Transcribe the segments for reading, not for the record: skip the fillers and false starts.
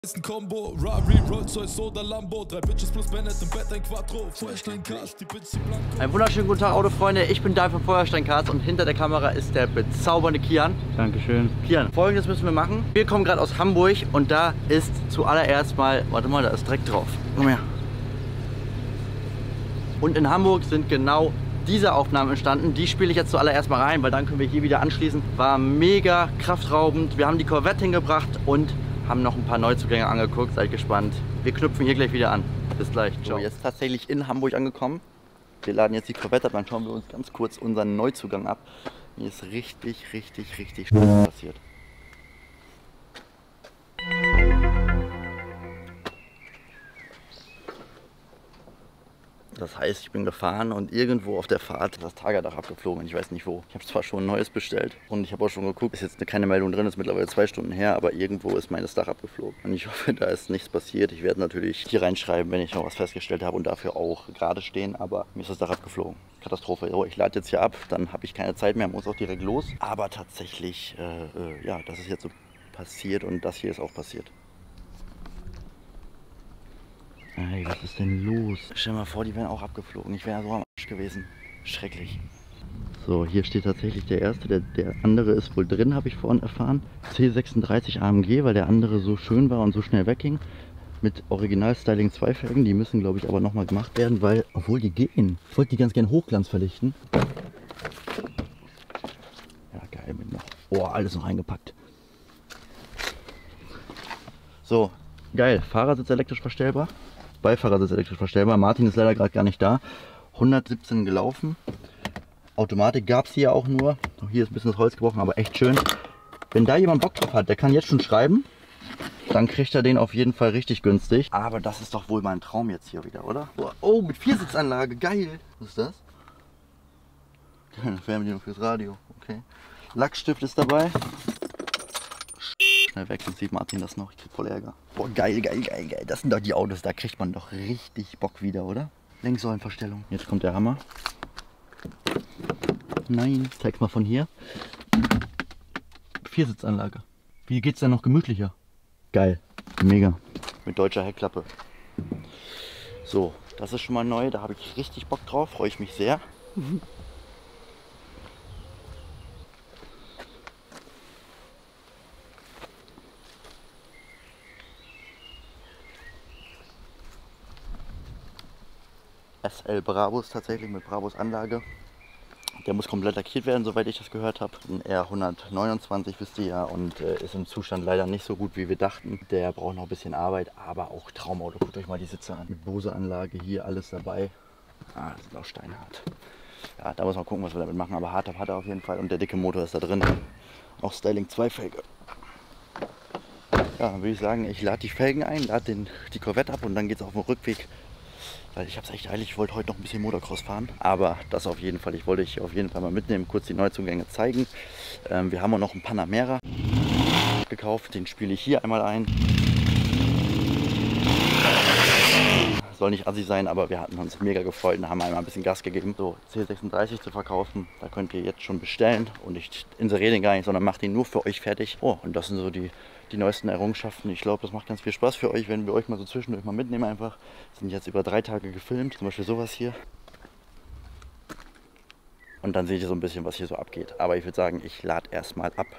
Ist ein Combo, Rari, Rolls-Royce oder Lambo, 3 Bitches plus Bennett im Bett, ein Quattro, Feuerstein-Cars, die Bitch, die Blanco. Einen wunderschönen guten Tag, Autofreunde. Ich bin Dave von Feuerstein-Cars und hinter der Kamera ist der bezaubernde Kian. Dankeschön. Kian, Folgendes müssen wir machen. Wir kommen gerade aus Hamburg und da ist zuallererst mal, warte mal, da ist Dreck drauf. Komm her. Und in Hamburg sind genau diese Aufnahmen entstanden. Die spiele ich jetzt zuallererst mal rein, weil dann können wir hier wieder anschließen. War mega kraftraubend. Wir haben die Corvette hingebracht und haben noch ein paar Neuzugänge angeguckt. Seid gespannt. Wir knüpfen hier gleich wieder an. Bis gleich. Ciao. So, jetzt tatsächlich in Hamburg angekommen. Wir laden jetzt die Corvette ab, dann schauen wir uns ganz kurz unseren Neuzugang ab. Hier ist richtig passiert. Das heißt, ich bin gefahren und irgendwo auf der Fahrt ist das Tagerdach abgeflogen. Ich weiß nicht wo. Ich habe zwar schon ein neues bestellt und ich habe auch schon geguckt, ist jetzt keine Meldung drin, ist mittlerweile 2 Stunden her, aber irgendwo ist meines Dach abgeflogen. Und ich hoffe, da ist nichts passiert. Ich werde natürlich hier reinschreiben, wenn ich noch was festgestellt habe und dafür auch gerade stehen, aber mir ist das Dach abgeflogen. Katastrophe. So, ich lade jetzt hier ab, dann habe ich keine Zeit mehr, muss auch direkt los. Aber tatsächlich, ja, das ist jetzt so passiert und das hier ist auch passiert. Ey, was ist denn los? Stell dir mal vor, die wären auch abgeflogen. Ich wäre so am Arsch gewesen. Schrecklich. So, hier steht tatsächlich der erste. Der andere ist wohl drin, habe ich vorhin erfahren. C36 AMG, weil der andere so schön war und so schnell wegging. Mit Original Styling 2 Felgen. Die müssen, glaube ich, aber nochmal gemacht werden, weil, obwohl die gehen. Ich wollte die ganz gerne Hochglanz verlichten. Ja, geil mit noch. Oh, alles noch eingepackt. So, geil. Fahrersitz elektrisch verstellbar. Beifahrersitz elektrisch verstellbar. Martin ist leider gerade gar nicht da. 117 gelaufen. Automatik gab es hier auch nur. Hier ist ein bisschen das Holz gebrochen, aber echt schön. Wenn da jemand Bock drauf hat, der kann jetzt schon schreiben. Dann kriegt er den auf jeden Fall richtig günstig. Aber das ist doch wohl mein Traum jetzt hier wieder, oder? Oh, mit Viersitzanlage. Geil. Was ist das? Keine Fernbedienung fürs Radio. Okay. Lackstift ist dabei. Schnell weg, sonst sieht Martin das noch. Ich krieg voll Ärger. Boah, geil. Das sind doch die Autos, da kriegt man doch richtig Bock wieder, oder? Lenksäulenverstellung. Jetzt kommt der Hammer. Nein, zeig's mal von hier. Viersitzanlage. Wie geht's denn noch gemütlicher? Geil. Mega. Mit deutscher Heckklappe. So, das ist schon mal neu. Da habe ich richtig Bock drauf. Freue ich mich sehr. SL Brabus tatsächlich mit Brabus Anlage. Der muss komplett lackiert werden, soweit ich das gehört habe. Ein R129 wisst ihr ja und ist im Zustand leider nicht so gut, wie wir dachten. Der braucht noch ein bisschen Arbeit, aber auch Traumauto. Guckt euch mal die Sitze an. Mit Bose Anlage hier alles dabei. Ah, das ist auch steinhart. Ja, da muss man gucken, was wir damit machen, aber hart hat er auf jeden Fall und der dicke Motor ist da drin. Auch Styling 2 Felge. Ja, dann würde ich sagen, ich lade die Felgen ein, lade die Corvette ab und dann geht es auf dem Rückweg. Weil ich habe es echt eilig, ich wollte heute noch ein bisschen Motocross fahren. Aber das auf jeden Fall, ich wollte euch auf jeden Fall mal mitnehmen, kurz die Neuzugänge zeigen. Wir haben auch noch einen Panamera gekauft, den spiele ich hier einmal ein. Soll nicht assi sein, aber wir hatten uns mega gefreut und haben einmal ein bisschen Gas gegeben. So, C36 zu verkaufen, da könnt ihr jetzt schon bestellen. Und ich inseriere den gar nicht, sondern mache den nur für euch fertig. Oh, und das sind so die neuesten Errungenschaften. Ich glaube, das macht ganz viel Spaß für euch, wenn wir euch mal so zwischendurch mal mitnehmen einfach. Sind jetzt über 3 Tage gefilmt, zum Beispiel sowas hier. Und dann seht ihr so ein bisschen, was hier so abgeht. Aber ich würde sagen, ich lade erstmal ab.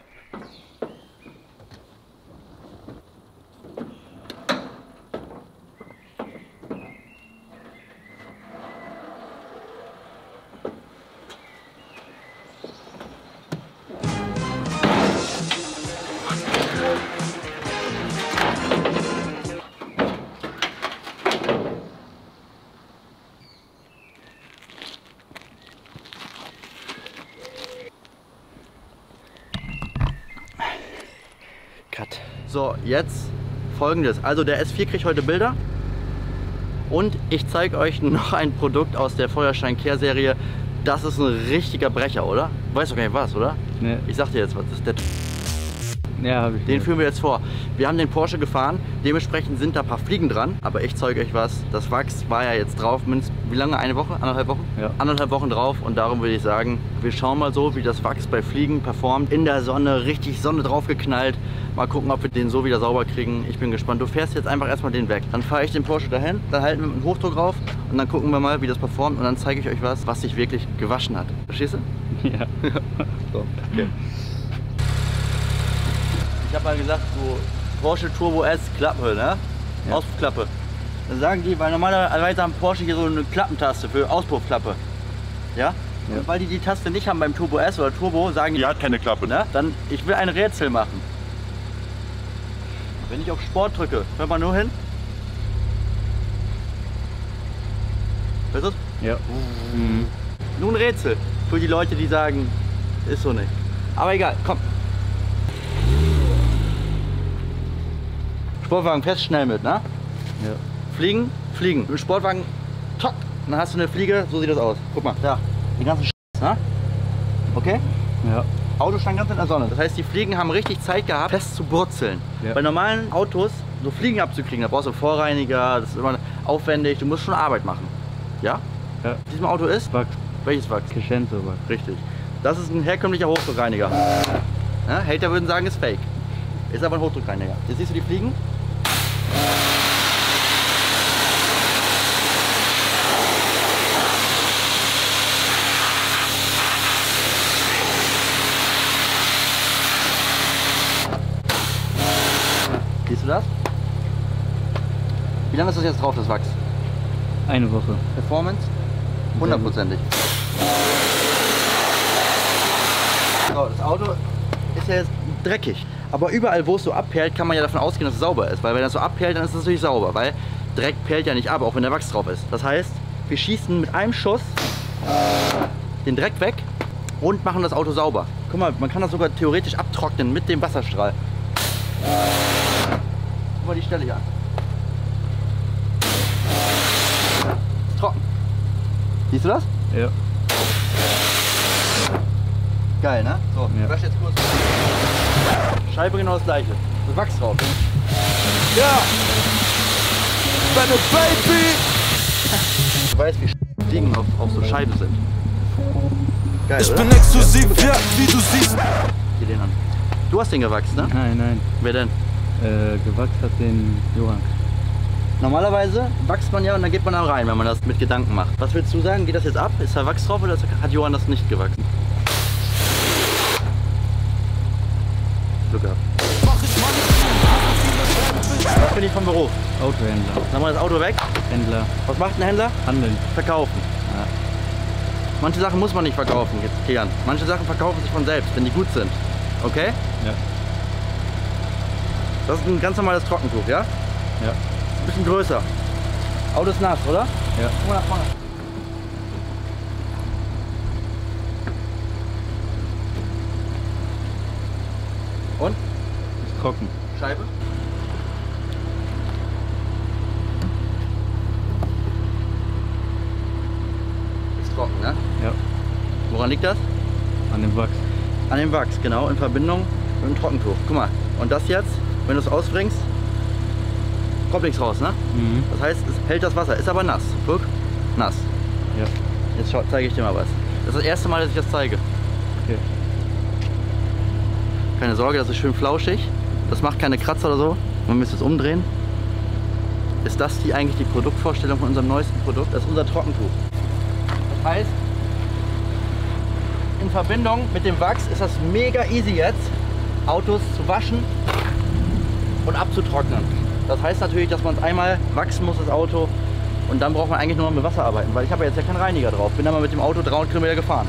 Cut. So, jetzt Folgendes. Also der S4 kriegt heute Bilder und ich zeige euch noch ein Produkt aus der Feuerstein Care Serie. Das ist ein richtiger Brecher, oder? Weißt du gar nicht was, oder? Nee. Ich sag dir jetzt was. Das ist der Ja, habe ich. Den führen wir jetzt vor. Wir haben den Porsche gefahren, dementsprechend sind da ein paar Fliegen dran. Aber ich zeige euch was, das Wachs war ja jetzt drauf, mindestens, wie lange? Eine Woche? Anderthalb Wochen? Ja. Anderthalb Wochen drauf und darum würde ich sagen, wir schauen mal so, wie das Wachs bei Fliegen performt. In der Sonne, richtig Sonne drauf geknallt. Mal gucken, ob wir den so wieder sauber kriegen. Ich bin gespannt. Du fährst jetzt einfach erstmal den weg. Dann fahre ich den Porsche dahin, dann halten wir mit dem Hochdruck rauf und dann gucken wir mal, wie das performt und dann zeige ich euch was sich wirklich gewaschen hat. Verstehst du? Ja. So, okay. Ich habe mal gesagt, so Porsche Turbo S Klappe, ne? Ja. Auspuffklappe. Dann sagen die, weil normalerweise haben Porsche hier so eine Klappentaste für Auspuffklappe. Ja? Ja. Und weil die Taste nicht haben beim Turbo S oder Turbo, sagen Die hat keine Klappe. ne? Dann, ich will ein Rätsel machen. Wenn ich auf Sport drücke, hört man nur hin. Hörst du's? Ja. Mhm. Nur ein Rätsel für die Leute, die sagen, ist so nicht. Aber egal, komm. Sportwagen fährst schnell mit, ne? Ja. Fliegen, fliegen. Im Sportwagen, tock. Dann hast du eine Fliege, so sieht das aus. Guck mal, da, die ganzen ne? Okay? Ja. Auto stand ganz in der Sonne. Das heißt, die Fliegen haben richtig Zeit gehabt, fest zu brutzeln. Ja. Bei normalen Autos, so Fliegen abzukriegen, da brauchst du einen Vorreiniger, das ist immer aufwendig, du musst schon Arbeit machen. Ja? Ja. Diesem Auto ist? Wachs. Welches Wachs? Geschenze Wachs. Richtig. Das ist ein herkömmlicher Hochdruckreiniger. Ja, Hater würden sagen, ist fake. Ist aber ein Hochdruckreiniger. Jetzt siehst du die Fliegen. Siehst du das? Wie lange ist das jetzt drauf, das Wachs? Eine Woche. Performance? 100%ig. So, das Auto ist ja jetzt dreckig. Aber überall, wo es so abperlt, kann man ja davon ausgehen, dass es sauber ist. Weil wenn das so abperlt, dann ist es natürlich sauber. Weil Dreck perlt ja nicht ab, auch wenn der Wachs drauf ist. Das heißt, wir schießen mit einem Schuss den Dreck weg und machen das Auto sauber. Guck mal, man kann das sogar theoretisch abtrocknen mit dem Wasserstrahl. Guck mal die Stelle hier an. Ist trocken. Siehst du das? Ja. Geil, ne? So, Ja. ich wasche jetzt kurz. Scheibe genau das gleiche. Das Wachs drauf. Ja! Meine Baby! Du weißt, wie Fliegen auf so Scheibe sind. Geil, Ich oder? bin exklusiv, ja, wie du siehst. Geh den an. Du hast den gewachst, ne? Nein, nein. Wer denn? Gewachs hat den Johann. Normalerweise wächst man ja und dann geht man da rein, wenn man das mit Gedanken macht. Was willst du sagen? Geht das jetzt ab? Ist da Wachs drauf oder hat Johann das nicht gewachsen? Glück gehabt. Was bin ich vom Beruf? Autohändler. Sag mal das Auto weg. Händler. Was macht ein Händler? Handeln. Verkaufen. Ja. Manche Sachen muss man nicht verkaufen, jetzt Kian. Manche Sachen verkaufen sich von selbst, wenn die gut sind. Okay? Ja. Das ist ein ganz normales Trockentuch, ja? Ja. Ein bisschen größer. Auto ist nass, oder? Ja. Guck mal nach vorne. Und? Ist trocken. Scheibe? Ist trocken, ne? Ja. Woran liegt das? An dem Wachs. An dem Wachs, genau, in Verbindung mit dem Trockentuch. Guck mal, und das jetzt, wenn du es ausbringst, kommt nichts raus, ne? Mhm. Das heißt, es hält das Wasser, ist aber nass. Guck, nass. Ja. Jetzt zeige ich dir mal was. Das ist das erste Mal, dass ich das zeige. Okay. Keine Sorge, das ist schön flauschig. Das macht keine Kratzer oder so. Man müsste es umdrehen. Ist das hier eigentlich die Produktvorstellung von unserem neuesten Produkt? Das ist unser Trockentuch. Das heißt, in Verbindung mit dem Wachs ist das mega easy jetzt, Autos zu waschen und abzutrocknen. Das heißt natürlich, dass man es einmal wachsen muss, das Auto, und dann braucht man eigentlich nur noch mit Wasser arbeiten, weil ich habe ja jetzt ja keinen Reiniger drauf. Bin dann mal mit dem Auto 300 Kilometer gefahren.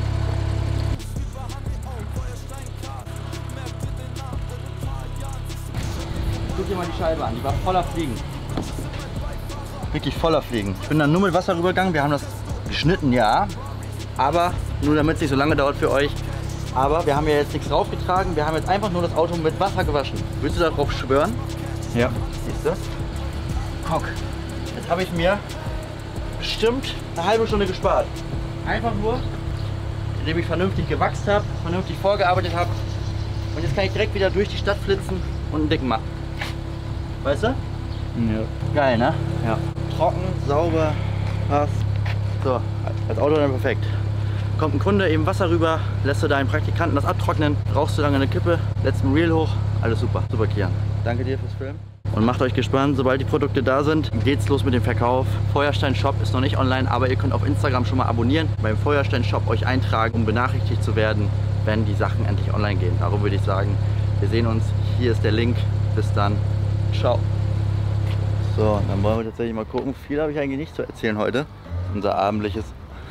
Guck dir mal die Scheibe an, die war voller Fliegen. Wirklich voller Fliegen. Ich bin dann nur mit Wasser rübergegangen, wir haben das geschnitten, ja, aber nur damit es nicht so lange dauert für euch. Aber wir haben ja jetzt nichts draufgetragen, wir haben jetzt einfach nur das Auto mit Wasser gewaschen. Willst du darauf schwören? Ja. Siehst du? Guck, jetzt habe ich mir bestimmt eine halbe Stunde gespart. Einfach nur, indem ich vernünftig gewachst habe, vernünftig vorgearbeitet habe. Und jetzt kann ich direkt wieder durch die Stadt flitzen und einen dicken machen. Weißt du? Ja. Geil, ne? Ja. Trocken, sauber, passt. So, als Auto dann perfekt. Kommt ein Kunde, eben Wasser rüber, lässt du deinen Praktikanten das abtrocknen, rauchst du lange eine Kippe, lässt ein Reel hoch, alles super. Super, Kian. Danke dir fürs Filmen. Und macht euch gespannt, sobald die Produkte da sind, geht's los mit dem Verkauf. Feuerstein Shop ist noch nicht online, aber ihr könnt auf Instagram schon mal abonnieren, beim Feuerstein Shop euch eintragen, um benachrichtigt zu werden, wenn die Sachen endlich online gehen. Darum würde ich sagen, wir sehen uns. Hier ist der Link. Bis dann. Ciao. So, dann wollen wir tatsächlich mal gucken. Viel habe ich eigentlich nicht zu erzählen heute. Unser abendliches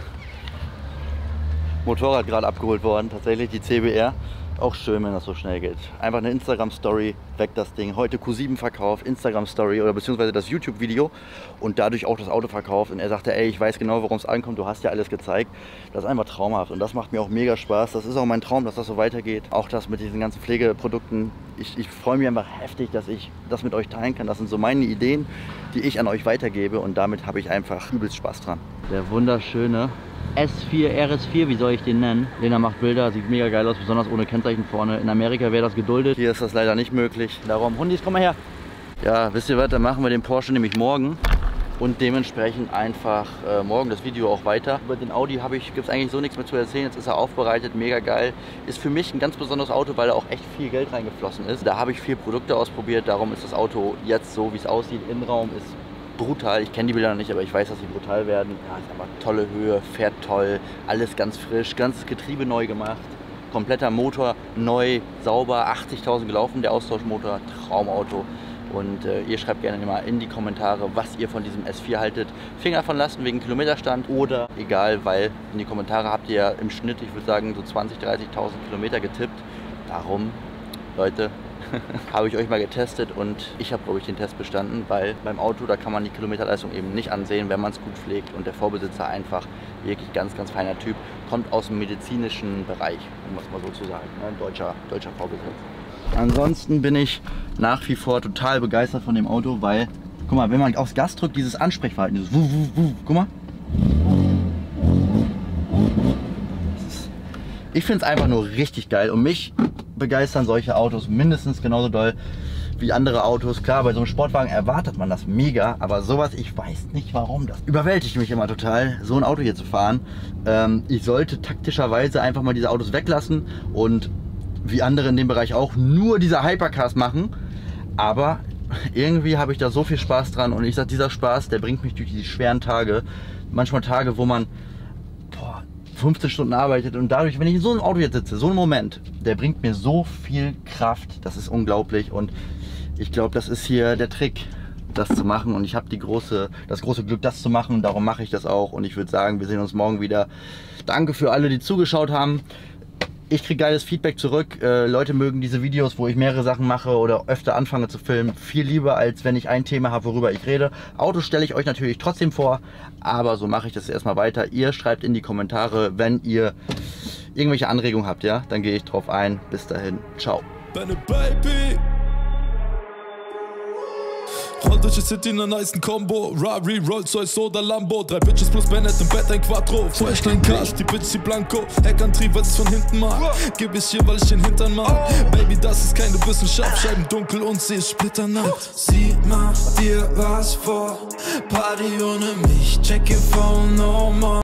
Motorrad gerade abgeholt worden. Tatsächlich die CBR. Auch schön, wenn das so schnell geht. Einfach eine Instagram-Story, weg das Ding. Heute Q7 verkauft, Instagram-Story oder beziehungsweise das YouTube-Video und dadurch auch das Auto verkauft. Und er sagte, ey, ich weiß genau, worum es ankommt, du hast ja alles gezeigt. Das ist einfach traumhaft und das macht mir auch mega Spaß. Das ist auch mein Traum, dass das so weitergeht. Auch das mit diesen ganzen Pflegeprodukten. Ich freue mich einfach heftig, dass ich das mit euch teilen kann. Das sind so meine Ideen, die ich an euch weitergebe und damit habe ich einfach übelst Spaß dran. Der wunderschöne S4, RS4, wie soll ich den nennen? Lena macht Bilder, sieht mega geil aus, besonders ohne Kennzeichen vorne. In Amerika wäre das geduldet. Hier ist das leider nicht möglich. Darum, Hundis, komm mal her. Ja, wisst ihr was, dann machen wir den Porsche nämlich morgen. Und dementsprechend einfach morgen das Video auch weiter. Über den Audi gibt es eigentlich so nichts mehr zu erzählen. Jetzt ist er aufbereitet, mega geil. Ist für mich ein ganz besonderes Auto, weil da auch echt viel Geld reingeflossen ist. Da habe ich 4 Produkte ausprobiert, darum ist das Auto jetzt so, wie es aussieht. Innenraum ist brutal. Ich kenne die Bilder noch nicht, aber ich weiß, dass sie brutal werden. Ja, ist einfach tolle Höhe, fährt toll, alles ganz frisch, ganzes Getriebe neu gemacht. Kompletter Motor neu, sauber, 80.000 gelaufen, der Austauschmotor, Traumauto. Und ihr schreibt gerne mal in die Kommentare, was ihr von diesem S4 haltet. Finger davon lassen wegen Kilometerstand oder egal, weil in die Kommentare habt ihr ja im Schnitt, ich würde sagen, so 20.000, 30.000 Kilometer getippt. Darum, Leute, habe ich euch mal getestet und ich habe, glaube ich, den Test bestanden, weil beim Auto, da kann man die Kilometerleistung eben nicht ansehen, wenn man es gut pflegt und der Vorbesitzer einfach wirklich ganz, ganz feiner Typ, kommt aus dem medizinischen Bereich, um es mal so zu sagen, ne? Deutscher Vorbesitzer. Ansonsten bin ich nach wie vor total begeistert von dem Auto, weil, guck mal, wenn man aufs Gas drückt, dieses Ansprechverhalten, dieses Wuh, Wuh, Wuh, guck mal. Ich finde es einfach nur richtig geil und mich begeistern solche Autos mindestens genauso doll wie andere Autos. Klar, bei so einem Sportwagen erwartet man das mega, aber sowas, ich weiß nicht warum, das überwältigt mich immer total, so ein Auto hier zu fahren. Ich sollte taktischerweise einfach mal diese Autos weglassen und wie andere in dem Bereich auch nur diese Hypercars machen, aber irgendwie habe ich da so viel Spaß dran und ich sage, dieser Spaß, der bringt mich durch die schweren Tage, manchmal Tage, wo man 15 Stunden arbeitet und dadurch, wenn ich in so einem Auto jetzt sitze, so ein Moment, der bringt mir so viel Kraft, das ist unglaublich und ich glaube, das ist hier der Trick, das zu machen und ich habe das große Glück, das zu machen und darum mache ich das auch und ich würde sagen, wir sehen uns morgen wieder. Danke für alle, die zugeschaut haben. Ich kriege geiles Feedback zurück. Leute mögen diese Videos, wo ich mehrere Sachen mache oder öfter anfange zu filmen, viel lieber, als wenn ich ein Thema habe, worüber ich rede. Autos stelle ich euch natürlich trotzdem vor, aber so mache ich das erstmal weiter. Ihr schreibt in die Kommentare, wenn ihr irgendwelche Anregungen habt, ja? Dann gehe ich drauf ein. Bis dahin, ciao. Rollt durch die City in der nicen Combo. Rari, Rolls-Royce oder Lambo. 3 Bitches plus Bennett im Bett, ein Quattro. Feuerstein Cash, die Bitch, die Blanco. Heckantrieb, weil ich's von hinten mag. Gib ich hier, weil ich den Hintern mag. Baby, das ist keine Wissenschaft. Scheiben dunkel und sie ist splitternacht. Sie macht dir was vor. Party ohne mich, check your phone, no more.